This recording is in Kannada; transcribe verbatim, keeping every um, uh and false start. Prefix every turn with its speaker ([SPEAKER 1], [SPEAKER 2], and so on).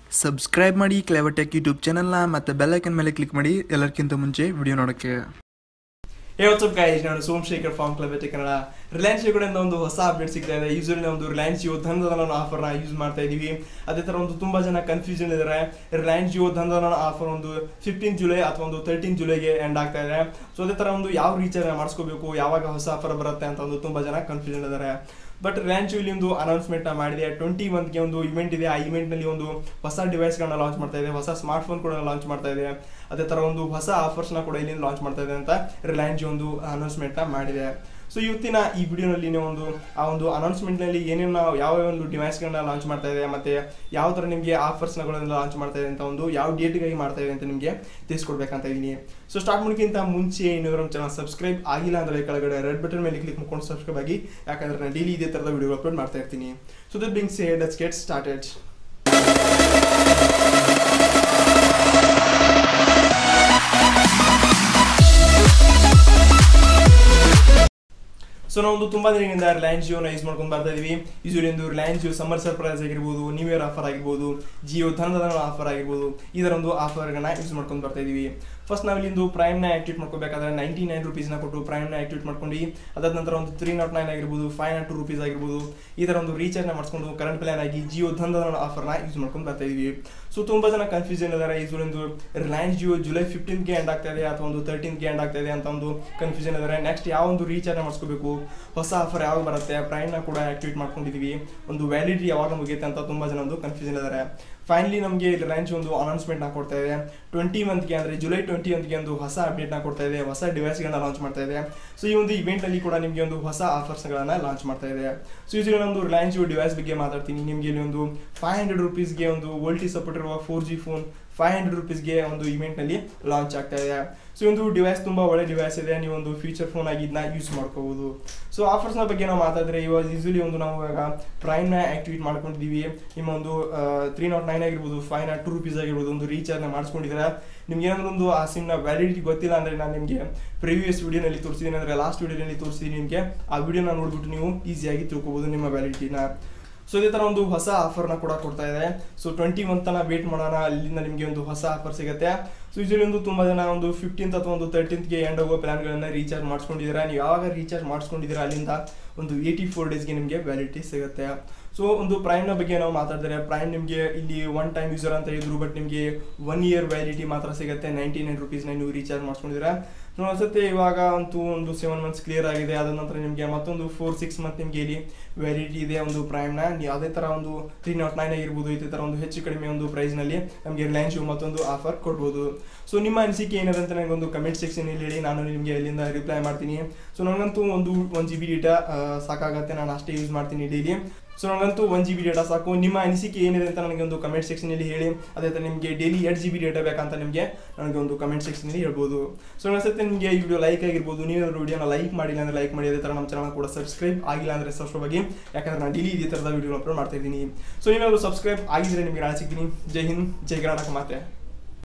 [SPEAKER 1] ಸಬ್ಸ್ಕ್ರೈಬ್ ಮಾಡಿ ಕ್ಲೇವರ್ ಟೆಕ್ ಯೂಟ್ಯೂಬ್ ಚಾನಲ್ನ ಮತ್ತು ಬೆಲ್ ಐಕನ್ ಮೇಲೆ ಕ್ಲಿಕ್ ಮಾಡಿ ಎಲ್ಲರಿಗಿಂತ ಮುಂಚೆ ವಿಡಿಯೋ ನೋಡೋಕ್ಕೆ.
[SPEAKER 2] ಹೇ ವಾಟ್ಸಪ್ ಗೈಸ್, ನಾನು Somashekar from clever tech Kannada. Reliance Jio ಕಡೆಯಿಂದ ಒಂದು ಹೊಸ ಅಪ್ಡೇಟ್ ಸಿಗ್ತಾ ಇದೆ. ಯೂಸಲಿ ಒಂದು ರಿಲಯನ್ಸ್ ಜಿಯೋ ಧನದಾನ ಆಫರ್ನ ಯೂಸ್ ಮಾಡ್ತಾ ಇದೀವಿ. ಅದೇ ತರ ಒಂದು ತುಂಬಾ ಜನ ಕನ್ಫ್ಯೂಷನ್ ಇದ್ದಾರೆ. ರಿಲಯನ್ಸ್ ಜಿಯೋ ಧನದಾನ ಆಫರ್ ಒಂದು ಫಿಫ್ಟೀನ್ ಜುಲೈ ಅಥವಾ ಒಂದು ತರ್ಟೀನ್ ಜುಲೈಗೆ ಎಂಡ್ ಆಗ್ತಾ ಇದೆ. ಸೊ ಅದೇ ತರ ಒಂದು ಯಾವ ರೀಚಾರ್ಜ್ ಮಾಡಿಸ್ಕೋಬೇಕು, ಯಾವಾಗ ಹೊಸ ಆಫರ್ ಬರುತ್ತೆ ಅಂತ ಒಂದು ತುಂಬಾ ಜನ ಕನ್ಫ್ಯೂಷನ್ ಇದ್ದಾರೆ. ಬಟ್ ರಿಲಯನ್ಸ್ ಇಲ್ಲಿ ಒಂದು ಅನೌನ್ಸ್ಮೆಂಟ್ ಮಾಡಿದೆ. ಟ್ವೆಂಟಿ ಒನ್ಗೆ ಒಂದು ಇವೆಂಟ್ ಇದೆ. ಆ ಇವೆಂಟ್ ನಲ್ಲಿ ಒಂದು ಹೊಸ ಡಿವೈಸ್ಗಳನ್ನ ಲಾಂಚ್ ಮಾಡ್ತಾ ಇದೆ, ಹೊಸ ಸ್ಮಾರ್ಟ್ ಫೋನ್ ಕೂಡ ಲಾಂಚ್ ಮಾಡ್ತಾ ಇದೆ. ಅದೇ ತರ ಒಂದು ಹೊಸ ಆಫರ್ಸ್ ನ ಕೂಡ ಇಲ್ಲಿ ಲಾಂಚ್ ಮಾಡ್ತಾ ಇದೆ ಅಂತ ರಿಲಯನ್ಸ್ ಒಂದು ಅನೌನ್ಸ್ಮೆಂಟ್ ಮಾಡಿದೆ. ಸೊ ಇವತ್ತಿನ ಈ ವಿಡಿಯೋನಲ್ಲಿ ನೀವು ಒಂದು ಆ ಒಂದು ಅನೌನ್ಸ್ಮೆಂಟ್ ನಲ್ಲಿ ಏನೇನು ಯಾವ ಒಂದು ಡಿವೈಸ್ಗಳನ್ನ ಲಾಂಚ್ ಮಾಡ್ತಾ ಇದೆ, ಮತ್ತೆ ಯಾವ ತರ ನಿಮಗೆ ಆಫರ್ಸ್ನ ಲಾಂಚ್ ಮಾಡ್ತಾ ಇದೆ ಅಂತ ಒಂದು ಯಾವ ಡೇಟ್ಗಾಗಿ ಮಾಡ್ತಾ ಇದೆ ಅಂತ ನಿಮಗೆ ತಿಳಿಸ್ಕೊಡ್ಬೇಕಂತ ಇದೀನಿ. ಸೊ ಸ್ಟಾರ್ಟ್ ಮಾಡೋಕ್ಕಿಂತ ಮುಂಚೆ ಏನಾದ್ರು ನಮ್ಮ ಚಾನಲ್ ಸಬ್ಸ್ಕ್ರೈಬ್ ಆಗಿಲ್ಲ ಅಂದ್ರೆ ಕೆಳಗಡೆ ರೆಡ್ ಬಟನ್ ಮೇಲೆ ಕ್ಲಿಕ್ ಮಾಡ್ಕೊಂಡು ಸಬ್ಸ್ಕ್ರೈಬ್ ಆಗಿ, ಯಾಕಂದ್ರೆ ನಾನು ಡೈಲಿ ಇದೇ ತರದ ವಿಡಿಯೋ ಅಪ್ಲೋಡ್ ಮಾಡ್ತಾ ಇರ್ತೀನಿ. So that being said, let's get started. So ನಾವು ಒಂದು ತುಂಬಾ ದಿನದಿಂದ ರಿಲಯನ್ಸ್ ಜಿಯೋನ ಯೂಸ್ ಮಾಡ್ಕೊಂಡು ಬರ್ತಾ ಇದೀವಿ. ಯೂಶಲಿ ಒಂದು ರಿಲಯನ್ಸ್ ಜಿಯೋ ಸಮ್ಮರ್ ಸರ್ಪ್ರೈಸ್ ಆಗಿರ್ಬೋದು, ನ್ಯೂ ಇಯರ್ ಆಫರ್ ಆಗಿರ್ಬೋದು, ಜಿಯೋ ಧನದಾನ ಆಫರ್ ಆಗಿರ್ಬೋದು, ಈ ತರ ಒಂದು ಆಫರ್ಗಳನ್ನ ಯೂಸ್ ಮಾಡ್ಕೊಂಡು ಬರ್ತಾ ಇದೀವಿ. ಫಸ್ಟ್ ನಾವಿಲ್ಲಿ ಒಂದು ಪ್ರೈಮ್ ನ ಆಕ್ಟಿವೇಟ್ ಮಾಡ್ಕೋಬೇಕಾದ್ರೆ ನೈಂಟಿ ನೈನ್ ರುಪೀಸ್ ನ ಕೊಟ್ಟು ಪ್ರೈಮ್ ನ ಆಕ್ಟಿವೇಟ್ ಮಾಡ್ಕೊಂಡು, ಅದಾದ ನಂತರ ಒಂದು ತ್ರೀ ನಾಟ್ ನೈನ್ ಆಗಿರ್ಬೋದು, ಫೈವ್ ನಾಟ್ ಟು ರುಪೀಸ್ ಆಗಿರ್ಬೋದು, ಈ ತರ ಒಂದು ರೀಚಾರ್ಜ್ ನ ಮಾಡಿಸ್ಕೊಂಡು ಕರೆಂಟ್ ಪ್ಲಾನ್ ಆಗಿ ಜಿಯೋ ಧನದಾನ ಆಫರ್ ನ ಯೂಸ್ ಮಾಡ್ಕೊಂಡು ಬರ್ತಾ ಇದೀವಿ. ಸೊ ತುಂಬಾ ಜನ ಕನ್ಫ್ಯೂಷನ್ ಇದ್ದಾರೆ. ಯೂಶಲಿ ಒಂದು ರಿಲಯನ್ಸ್ ಜಿಯೋ ಜುಲೈ ಫಿಫ್ಟೀನ್ ಗೆ ಎಂಡ್ ಆಗ್ತಾ ಇದೆ ಅಥವಾ ಒಂದು ತರ್ಟೀನ್ ಗೆ ಎಂಡ್ ಆಗ್ತಾ ಇದೆ ಅಂತ ಒಂದು ಕನ್ಫ್ಯೂಷನ್ ಇದ್ದಾರೆ. ನೆಕ್ಸ್ಟ್ ಯಾವ ಒಂದು ರೀಚಾರ್ಜ್ ಮಾಡಿಸ್ಕೋಬೇಕು, ಹೊಸ ಆಫರ್ ಯಾವಾಗ ಬರುತ್ತೆ, ಪ್ರೈಮ್ ನ ಕೂಡ ಆಕ್ಟಿವೇಟ್ ಮಾಡ್ಕೊಂಡಿದೀವಿ, ಒಂದು ವ್ಯಾಲಿಡಿಟಿ ಯಾವಾಗ ಮುಗಿಯುತ್ತೆ ಅಂತ ತುಂಬಾ ಜನ ಒಂದು ಕನ್ಫ್ಯೂಷನ್ ಇದ್ದಾರೆ. ಫೈನಲಿ ನಮಗೆ ರಿಲಯನ್ಸ್ ಒಂದು ಅನೌನ್ಸ್ಮೆಂಟ್ ನ ಕೊಡ್ತಾ ಇದೆ. ಟ್ವೆಂಟಿ ಮಂತ್ಗೆ ಅಂದ್ರೆ ಜುಲೈ ಟ್ವೆಂಟಿ ಒಂತ್ಗೆ ಒಂದು ಹೊಸ ಅಪ್ಡೇಟ್ ನ ಕೊಡ್ತಾ ಇದೆ, ಹೊಸ ಡಿವೈಸ್ ಗಳನ್ನ ಲಾಂಚ್ ಮಾಡ್ತಾ ಇದೆ. ಸೊ ಈ ಒಂದು ಇವೆಂಟ್ ಅಲ್ಲಿ ಕೂಡ ನಿಮಗೆ ಒಂದು ಹೊಸ ಆಫರ್ಸ್ ಗಳನ್ನ ಲಾಂಚ್ ಮಾಡ್ತಾ ಇದೆ. ಸೊ ಯೂಶಲಿ ಒಂದು ರಿಲಯನ್ಸ್ ಡಿವೈಸ್ ಬಗ್ಗೆ ಮಾತಾಡ್ತೀನಿ. ನಿಮಗೆ ಇಲ್ಲಿ ಒಂದು ಫೈವ್ ಹಂಡ್ರೆಡ್ ರುಪೀಸ್ಗೆ ಒಂದು ವೋಲ್ಟಿ ಸಪೋರ್ಟ್ ಇರುವ four G phone five hundred ರುಪೀಸ್ಗೆ ಒಂದು ಇವೆಂಟ್ ನಲ್ಲಿ ಲಾಂಚ್ ಆಗ್ತಾ ಇದೆ. ಸೊ ಒಂದು ಡಿವೈಸ್ ತುಂಬಾ ಒಳ್ಳೆ ಡಿವೈಸ್ ಇದೆ. ನೀವು ಒಂದು ಫೀಚರ್ ಫೋನ್ ಆಗಿ ಇದನ್ನ ಯೂಸ್ ಮಾಡ್ಕೋಬಹುದು. ಸೊ ಆಫರ್ಸ್ ನ ಬಗ್ಗೆ ನಾವು ಮಾತಾಡಿದ್ರೆ, ಇವಾಗ ಯೂಶಲಿ ಒಂದು ನಾವು ಇವಾಗ ಪ್ರೈಮ್ ನ ಆಕ್ಟಿವೇಟ್ ಮಾಡ್ಕೊಂಡಿದೀವಿ. ನಿಮ್ಮ ಒಂದು ತ್ರೀ ನಾಟ್ ನೈನ್ ಆಗಿರ್ಬೋದು, ಫೈವ್ ನಾಟ್ ಟು ರುಪೀಸ್ ಆಗಿರ್ಬೋದು, ಒಂದು ರೀಚಾರ್ಜ್ ನ ಮಾಡಿಸ್ಕೊಂಡಿದ್ರೆ ನಿಮ್ಗೆ ಏನಾದ್ರು ಒಂದು ಆ ಸಿಮ್ ನ ವ್ಯಾಲಿಡಿಟಿ ಗೊತ್ತಿಲ್ಲ ಅಂದ್ರೆ ನಾನು ನಿಮಗೆ ಪ್ರೀವಿಯಸ್ ವಿಡಿಯೋನಲ್ಲಿ ತೋರಿಸಿದ್ದೀನಿ, ಅಂದ್ರೆ ಲಾಸ್ಟ್ ವಿಡಿಯೋನಲ್ಲಿ ತೋರಿಸಿದ್ದೀನಿ. ನಿಮಗೆ ಆ ವಿಡಿಯೋನ ನೋಡ್ಬಿಟ್ಟು ನೀವು ಈಸಿಯಾಗಿ ತಿಳ್ಕೊಬಹುದು ನಿಮ್ಮ ವ್ಯಾಲಿಡಿಟಿನ. ಸೊ ಇದೇ ತರ ಒಂದು ಹೊಸ ಆಫರ್ನ ಕೂಡ ಕೊಡ್ತಾ ಇದೆ. ಸೊ ಟ್ವೆಂಟಿ ಒನ್ ತನ ವೇಟ್ ಮಾಡೋಣ, ಅಲ್ಲಿಂದ ನಿಮಗೆ ಒಂದು ಹೊಸ ಆಫರ್ ಸಿಗುತ್ತೆ. ಸೊ ಯೂಶಲಿ ಒಂದು ತುಂಬಾ ಜನ ಒಂದು ಫಿಫ್ಟೀನ್ತ್ ಅಥವಾ ಒಂದು ತರ್ಟೀನ್ತ್ಗೆ ಎಂಡ್ ಹೋಗೋ ಪ್ಲಾನ್ಗಳನ್ನ ರೀಚಾರ್ಜ್ ಮಾಡಿಸ್ಕೊಂಡಿದ್ದೀರಾ. ನೀವು ಯಾವಾಗ ರೀಚಾರ್ಜ್ ಮಾಡಿಸ್ಕೊಂಡಿದ್ದೀರಾ ಅಲ್ಲಿಂದ ಒಂದು ಏಯ್ಟಿ ಫೋರ್ ಡೇಸ್ಗೆ ನಿಮಗೆ ವ್ಯಾಲಿಡಿಟಿ ಸಿಗುತ್ತೆ. ಸೊ ಒಂದು ಪ್ರೈಮ್ನ ಬಗ್ಗೆ ನಾವು ಮಾತಾಡಿದ್ರೆ, ಪ್ರೈಮ್ ನಿಮಗೆ ಇಲ್ಲಿ ಒನ್ ಟೈಮ್ ಯೂಸರ್ ಅಂತ ಇದ್ರು, ಬಟ್ ನಿಮಗೆ ಒನ್ ಇಯರ್ ವ್ಯಾಲಿಡಿಟಿ ಮಾತ್ರ ಸಿಗುತ್ತೆ. ನೈಂಟಿ ನೈನ್ ರುಪೀಸ್ನ ನೀವು ರೀಚಾರ್ಜ್ ಮಾಡಿಸ್ಕೊಂಡಿದ್ದೀರಾ. ಸೊ ಅನ್ಸುತ್ತೆ ಇವಾಗ ಅಂತೂ ಒಂದು ಸೆವೆನ್ ಮಂತ್ಸ್ ಕ್ಲಿಯರ್ ಆಗಿದೆ. ಅದ ನಂತರ ನಿಮಗೆ ಮತ್ತೊಂದು ಫೋರ್ ಸಿಕ್ಸ್ ಮಂತ್ ನಿಮಗೆ ಇಲ್ಲಿ ವ್ಯಾಲಿಡಿಟಿ ಇದೆ ಒಂದು ಪ್ರೈಮ್ನ. ಯಾವುದೇ ಥರ ಒಂದು ತ್ರೀ ನಾಟ್ ನೈನ್ ಆಗಿರ್ಬೋದು, ಇದೇ ಥರ ಒಂದು ಹೆಚ್ಚು ಕಡಿಮೆ ಒಂದು ಪ್ರೈಸ್ನಲ್ಲಿ ನಮಗೆ ರಿಲಯನ್ಸ್ ಮತ್ತೊಂದು ಆಫರ್ ಕೊಡ್ಬೋದು. ಸೊ ನಿಮ್ಮ ಅನಿಸಿಕೆ ಏನಿದೆ ಅಂತ ನನಗೆ ಒಂದು ಕಮೆಂಟ್ ಸೆಕ್ಷನ್ ಇಲ್ಲಿ ಹೇಳಿ, ನಾನು ನಿಮಗೆ ಅಲ್ಲಿಂದ ರಿಪ್ಲೈ ಮಾಡ್ತೀನಿ. ಸೊ ನನಗಂತೂ ಒಂದು ಒನ್ ಜಿ ಬಿ ಡೇಟಾ ಸಾಕಾಗತ್ತೆ, ನಾನು ಅಷ್ಟೇ ಯೂಸ್ ಮಾಡ್ತೀನಿ ಡೈಲಿ. ಸೊ ನನಗಂತೂ ಒನ್ ಜಿ ಬಿ ಡೇಟಾ ಸಾಕು. ನಿಮ್ಮ ಅನಿಸಿಕೆ ಏನಿದೆ ಅಂತ ನನಗೆ ಒಂದು ಕಮೆಂಟ್ ಸೆಕ್ಷನಲ್ಲಿ ಹೇಳಿ. ಅದೇ ಥರ ನಿಮಗೆ ಡೈಲಿ ಎರಡು ಜಿ ಬಿ ಡೇಟಾ ಬೇಕಂತ ನಿಮಗೆ ನನಗೆ ಒಂದು ಕಮೆಂಟ್ ಸೆಕ್ಷನಲ್ಲಿ ಹೇಳ್ಬೋದು. ಸೊ ಅನ್ಸುತ್ತೆ ನಿಮಗೆ ಈ ವಿಡಿಯೋ ಲೈಕ್ ಆಗಿರ್ಬೋದು. ನೀವೇನಾದ್ರು ವಿಡಿಯೋನ ಲೈಕ್ ಮಾಡಿಲ್ಲ ಅಂದರೆ ಲೈಕ್ ಮಾಡಿ. ಅದೇ ಥರ ನಮ್ಮ ಚಾನಲ್ ಕೂಡ ಸಬ್ಸ್ಕ್ರೈಬ್ ಆಗಿಲ್ಲ ಅಂದರೆ ಸಬ್ಸ್ಕ್ರೈಬ್ ಆಗಿ, ಯಾಕಂದ್ರೆ ನಾನು ಡೈಲಿ ಇದೇ ಥರದ ವಿಡಿಯೋ ಅಪ್ಲೋಡ್ ಮಾಡ್ತಾ ಇದ್ದೀನಿ. ಸೊ ನೀವೇನಾದ್ರು ಸಬ್ಸ್ಕ್ರೈಬ್ ಆಗಿದ್ರೆ ನಿಮಗೆ ನಾನು ಸಿಗ್ತೀನಿ. ಜೈ ಹಿಂದ್, ಜೈ ಕರ್ನಾಟಕ ಮಾತೆ.